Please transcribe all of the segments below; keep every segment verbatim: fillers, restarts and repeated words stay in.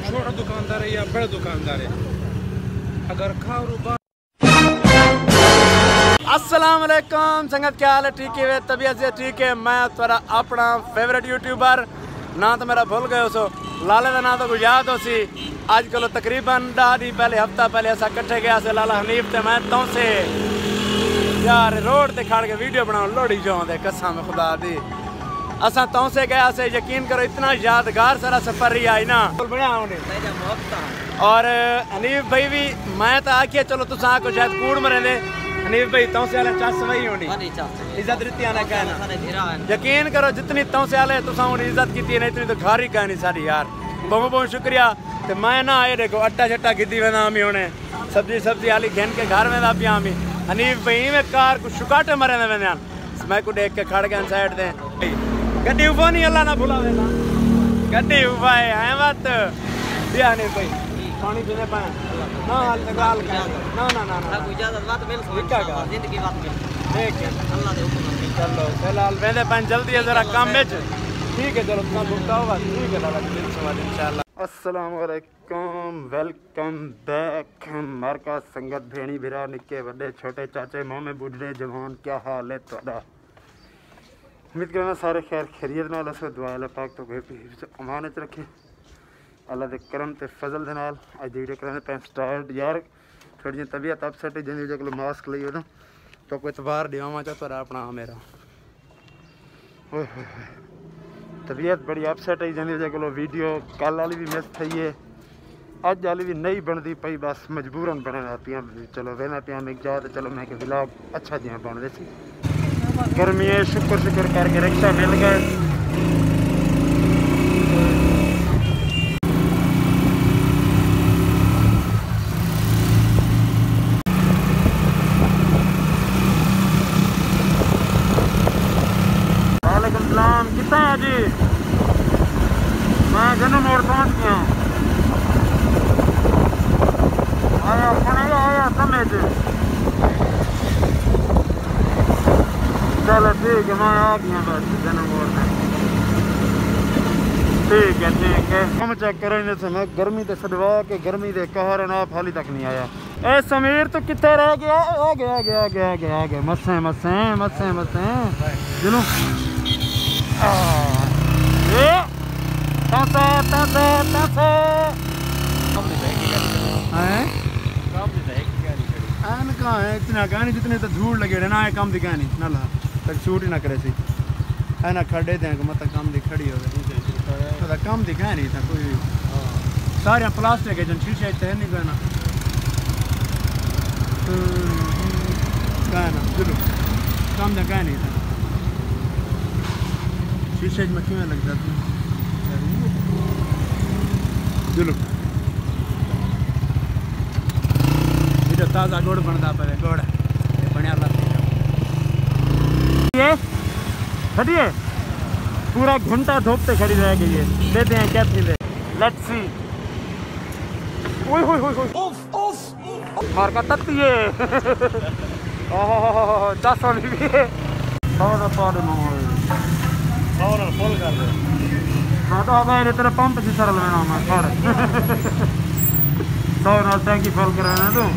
छोटा दुकानदार है या बड़ा दुकानदार है, अगर खाओ। अस्सलाम वालेकुम संगत, क्या हाल है? ठीक है, तबीयत से ठीक है। मैं तेरा अपना फेवरेट यूट्यूबर, ना तो मेरा भूल गए सो लाले का ना तो कुछ याद हो सी। अजकल तकरीबन दस दिन पहले, हफ्ता पहले असा कट्ठे गया से लाला हनीफ ते मैं तो से यार रोड ते खड़ के वीडियो बनाओ लोड़ी जाओ दे कसम खुदा दी। असा तो से गया से, यकीन करो इतना यादगार सारा सफर रही आई ना बढ़िया। और हनीफ भाई भी मैं तो आखिए चलो तुस को शायद कूड़ मरे दे। हनीफ भाई तो से चस वही होनी इज्जत रीति आना कहना, यकीन करो जितनी तो से आले तुसा इज्जत की है इतनी तो घर ही कहनी सारी यार। बहुत बहुत शुक्रिया। तो मैं ना आए देखो अट्टा छट्टा गिद्दी में नाम ही होने सब्जी सब्जी आली घेन के घर में पिया हमी। हनीफ भाई में कार कुछ शुकाटे मरे ने मैंने मैं को देख के खड़ गया साइड दे गड्डी उबा नहीं अल्लाह ना भुला देना गड्डी उबा है मत दिया हनीफ भाई पानी पीने पाए ना गाल ना ना ना ना इजाजत बात मिल लिखा गा जिंदगी बात मिल देख अल्लाह दे हुक्म चलो फिलहाल वेंदे पाए जल्दी है जरा काम में ठीक है। चलो तुम भुगता होगा ठीक है लाला दिन सवाल इंशाल्लाह। अस्सलाम वालेकुम, वेलकम बैक मारका संगत भेणी भिरा निक्के बड़े छोटे चाचे मामे बुढ़े जवान, क्या हाल है तुहाडा? उम्मीद करना सारे खैर खैरियत नाल अस दुआ अल्लाह पाक तो अमान च रखे अल्लाह के करम ते फजल दे नाल। अज वीडियो कराने पे स्टार्ट यार थोड़ी तबीयत अपसेट जिन्हें जो मास्क ली ना तो कोई इतबार दिवावा चाहता रहा अपना मेरा तबीयत बड़ी अपसेट है जिन्हें जो वीडियो कल वाली भी मिस थी है अज वाली भी नहीं बनती पई बस मजबूरन बनना पिया। चलो वेना पिया मैं जा तो चलो मैं कि व्लॉग अच्छा जिया बन रहे थे। गर्मी है शुक्र शुक्र करके रिक्शा मिल गए। कितना है जी? मैं जन्म मोड़ पहुँच गया आया सुनेगा आया समझ। चलो ठीक है मैं आ गया बस जन्म मोड़ में। ठीक है ठीक है हम चेक करेंगे से मैं गर्मी से सदवा के गर्मी के कहर ना हाली तक नहीं आया। ए समीर तो कितने रह गया? आ गया आ गया आ गया आ गया आ गया मसे मसे मसे मसे जुनू कहाँ है इतना कहानी जितने तो धूल लगे ना है कम दिखा नहीं ना ला तक शूट ही ना करे सी है ना खड़े थे मतलब कम दिख खड़ी हो गई कम दिखा नहीं था कोई सारे प्लास्टिक है जन शीशे है नहीं कहना कहना चलो कम दिखा नहीं था शीशे में क्यों लग जाती चलो जो ताज़ा गुड़ बनता पे गुड़ बढ़िया ये खड़िए पूरा घंटा धूपते खड़ी रह गई है। देते हैं क्या थी लेट्स सी। ओए होए होए होए मार का तत्ती है ओह दस वाली भी है सारा पार में और फुल कर दे हाँ तो अब तेरा पंप से सरल लेना मैं खड़ सौ ना टैंकी फुल कराना तो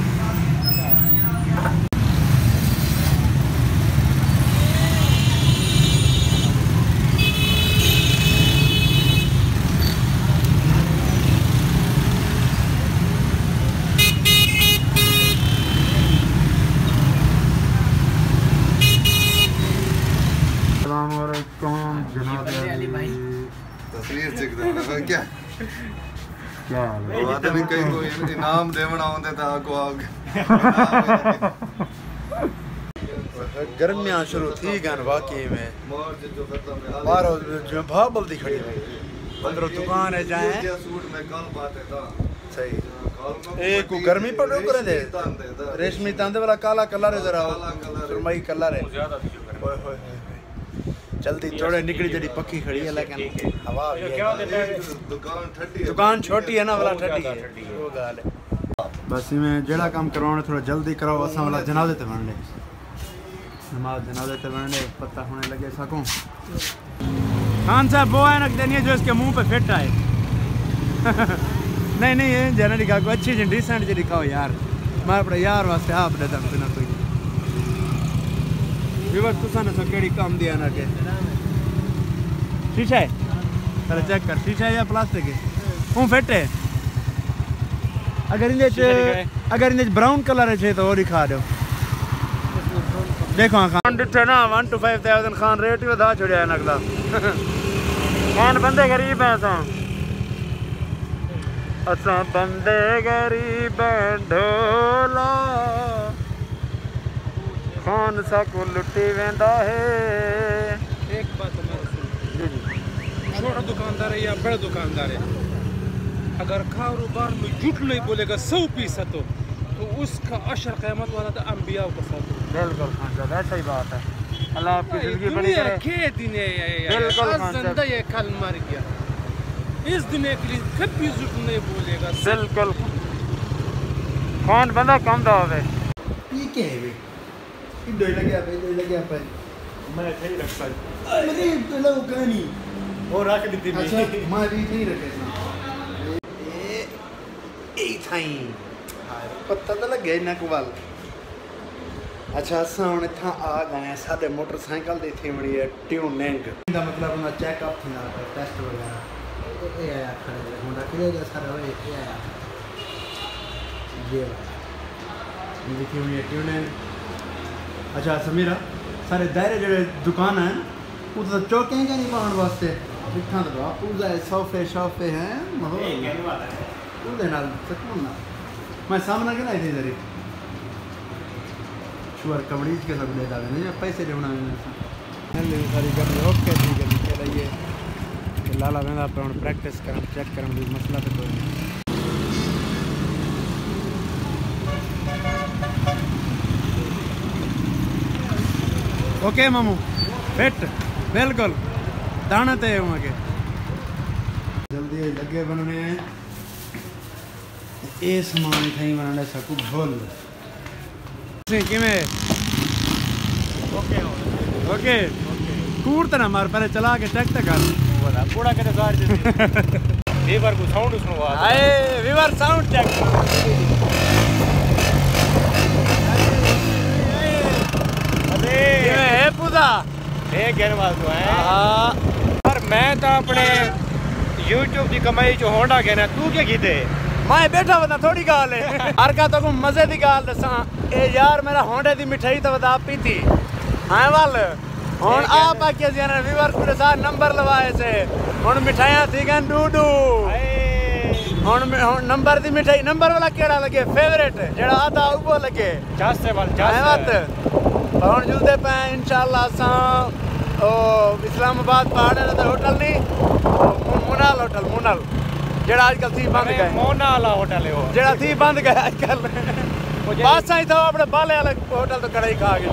तस्वीर चेक दे क्या क्या बात है कहीं कोई इनाम देवना होते था को आग गर्मियां शुरू थी गन वाकई में बाहर जो भाबल दी खड़ी है अंदर दुकान है जाए सूट में कल बात है था सही एक को गर्मी पड़ रही करे दे रेशमी तांदे वाला काला कलर है जरा सुरमई कलर है ओए होए जल्दी थोड़े निकली जड़ी पक्की खड़ी है लेकिन हवा दुकान ठंडी दुकान छोटी है ना वाला ठंडी है वो गाल है बस में जेड़ा काम करवाना थोड़ा जल्दी कराओ असा वाला जनाजे ते बनने नमाज जनाजे ते बनने पता होने लगे सको खान साहब वो ऐनक देनी है जो इसके मुंह पे फिट आए नहीं नहीं ये जना दिखा को अच्छी जी डिसेंट जी दिखाओ यार मैं अपने यार वास्ते आप दे दम बिना कोई व्यूअर तुसा ने केड़ी काम दिया ना के शीशा है चलो चेक कर शीशा है या प्लास्टिक है हूं फिट है अगर इनके अगर इनके ब्राउन कलर है तो वो दिखा दो देखो खान दिखे ना वन टू फाइव थाउजेंड खान रेट ही बता छोड़ा नकदा खान बंदे गरीब हैं असा असा बंदे गरीब ढोला खान सा को लुटी वेंदा है। एक बात हमारा सुन, छोटा दुकानदार है या बड़ा दुकानदार है, अगर कारोबार में झूठ नहीं बोलेगा सौ फीसद तो तो उसका अशर क़यामत वाला तो अंबिया का साथ। बिल्कुल खान साहब ऐसा ही बात है। अल्लाह आपकी जिंदगी बड़ी करे। के दिन है बिल्कुल खान साहब जिंदा ये कल मर गया, इस दुनिया के लिए कभी झूठ नहीं बोलेगा। बिल्कुल खान बंदा कम दा होवे ये के है वे इधर ही लगे पे इधर लगे पे मैं सही रखता अरे तो लो कहानी वो रख दी थी मैं अच्छा मैं भी नहीं रखे ना ए ए थाई पता तो लग गया ना कोवाल। अच्छा साउंड था आ गए साडे मोटरसाइकिल दी थी बड़ी ट्यूनिंग का मतलब ना चेकअप थी ना टेस्ट वगैरह ए आया खड़े होंडा के लिए सारा वे ए आया ये ये थी बड़ी ट्यूनिंग। अच्छा समीरा सारे दायरे जो दुकान है वो तो चौके हैं नहीं पाउंड वास्ते लिखा तो बापू जाए सोफे शोफे हैं मतलब उधर नाल सकूं ना मैं सामने के ना इधर इधर शुगर कमड़ीज के सब ले डाले नहीं पैसे देना है सारी कर ओके ठीक है के लिए लाला वेंदा पे हम प्रैक्टिस करन चेक करन भी मसला तो कोई नहीं। ओके मामू फिट बिल्कुल दाना ते हूं आगे जल्दी लगे बनने हैं ये सामान थई बनाने सकू भूल किमें ओके ओके कूड़ तना मार पहले चला के चेक तक कर बता कूड़ा के गाड़ दे वीवर को साउंड सुनो आए वीवर साउंड चेक अरे ये है पूजा ये गेरवाल तो है हां पर मैं तो अपने YouTube की कमाई जो होंडा के ना तू क्या कीते मैं बैठा बता थोड़ी गाल है हर का तो मजे दी गाल दसा ए यार मेरा होंडे दी मिठाई तो बता पीती हां वाल हुन आप आके जने व्यूअर के साथ नंबर लवाए से हुन मिठाइयां थी गन डूडू हुन नंबर दी मिठाई नंबर वाला केड़ा लगे फेवरेट जेड़ा आधा ऊपर लगे जासे वाल जासे बात हुन जुलदे पे इंशाल्लाह सा ओ इस्लामाबाद पहाड़ ने होटल नहीं मुनाल होटल मुनाल जेड़ा आजकल थी बंद गए मोना वाला होटल है वो जेड़ा थी बंद गया आजकल बस आई था अपने बाले वाले होटल तो कड़ाई खा गए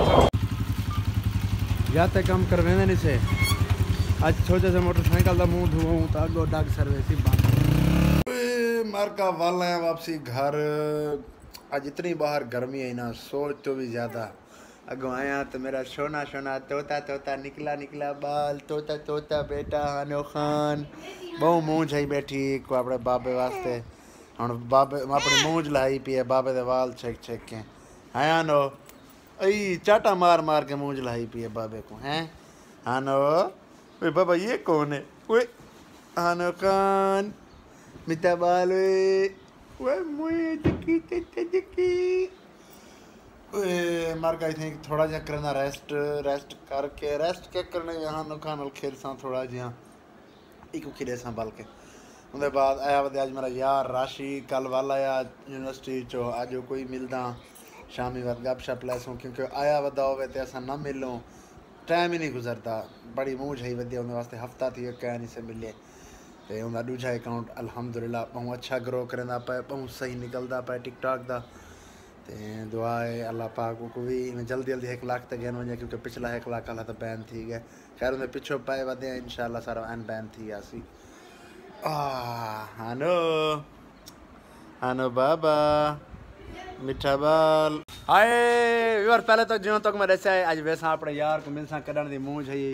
जाते काम करवेंदे नहीं से आज छोटे से मोटरसाइकिल दा मुंह धोऊं तो आगो डग सर्विस ही बंद मार का वाला है वापसी घर आज इतनी बाहर गर्मी है ना सोच तो भी ज्यादा अगो आया तो मेरा सोना सोना तोता तोता निकला निकला बाल तोता तोता बेटा हानो खान बहु मूंझ आई बैठी को अपने बाबे वास्ते हुन बाबे अपनी मूंझ लाई पी है बाबे दे वाल छेक छेक के आया नो आई चाटा मार मार के मूंझ लाई पी है बाबे को हैं हानो ओए बाबा ये कौन है ओए हानो खान मिता बाल ओए मुए जकी ते जकी ओए मार का आई थिंक थोड़ा जा करना रेस्ट रेस्ट करके रेस्ट के करने यहाँ नो खान खेल सा थोड़ा जिया इको खिले संभाल के उनके बाद आया वदे आज मेरा यार राशि कल वाला या यूनिवर्सिटी चो आज कोई मिलदा शामी वक्त गपशप लैसों क्योंकि आया वदा होवे ते असा ना मिलो टाइम ही नहीं गुजरता बड़ी मूझ है वदिया उनके वास्ते हफ्ता थी कह नहीं से मिले ते उनका दूजा अकाउंट अल्हम्दुलिल्लाह बहुत अच्छा ग्रो करंदा पे बहुत सही निकलदा पे टिकटॉक दा ते दुआ है अल्लाह पाक को भी जल्दी जल्दी एक लाख तक गन वने क्योंकि पिछला एक लाख वाला तो बैन थी गए खैर उन्हें पिछो पाए वदे इंशाल्लाह सारा अन बैन थी आसी आ हानो हानो बाबा मिठा बाल हाय व्यूअर पहले तो जियो तक मैं ऐसे आज वैसा अपने यार को मिलसा करण दी मूंझ है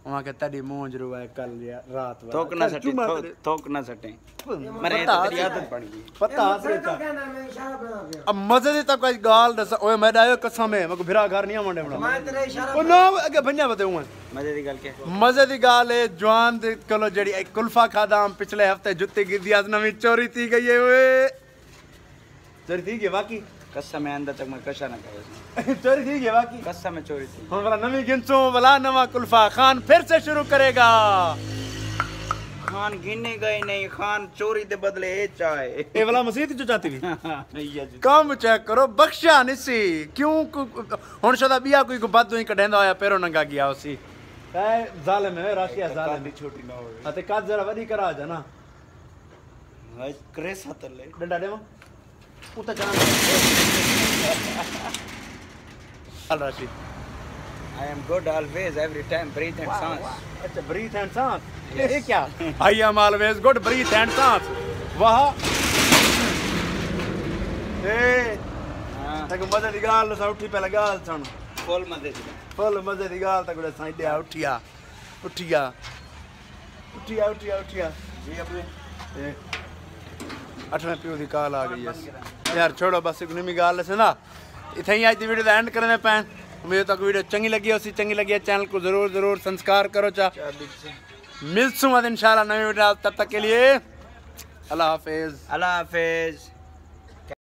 वहां के तड़ी मूंज रुआ है कल या रात वाला थोक ना सटे थोक थोक ना सटे मरे पता तेरी आदत पड़ गई पता से अब मजे दी तक कोई गाल दस ओए मैं डायो कसम है मको फिरा घर नहीं आवंदे बना मैं तेरे इशारा ओ ना अगे भन्या बताऊं मजे दी गल के मजे दी गाल है जवान दे कलो जड़ी एक कुल्फा खादाम पिछले हफ्ते जुत्ती गिरदी आज नवी चोरी थी गई है ओए चोरी थी के बाकी कसम है अंदर तक मैं कशा ना करे चोरी थी के बाकी कसम में चोरी थी हम वाला नवी गिनसो वाला नवा कुल्फा खान फिर से शुरू करेगा खान गिने गए नहीं खान चोरी दे बदले ए चाहे ए वाला मसीह जो चाहती भी नहीं जी काम चेक करो बख्शा निसी क्यों हुन शदा बिया कोई को बद ही कढेंदा होया पेरो नंगा गया उसी ए जालिम है राशिया जालिम छोटी ना होवे अते काज जरा वडी करा जा ना हाय क्रेस हतले डंडा देवा उता चला अल राशि I am good always every time breathe and सांस अच्छा ब्रीथ एंड सांस ये क्या I am always good breath and सांस वाह ए हां तक मजे दी गाल सा उठी पहला गाल सुन फुल मजे दी फुल मजे दी गाल तक साइड उठिया उठिया उठिया उठिया उठिया जी अपने ए अठवें पियो दी कॉल आ गई है यार छोड़ो बस एक निमी गाल से ना इथे ही आज दी वीडियो दा एंड करने पैन उम्मीद तक वीडियो चंगी लगी हो सी चंगी लगी है चैनल को जरूर जरूर संस्कार करो चा मिलसूँ इंशाल्लाह नई वीडियो तब तक के लिए अल्लाह हाफिज अल्लाह हाफिज।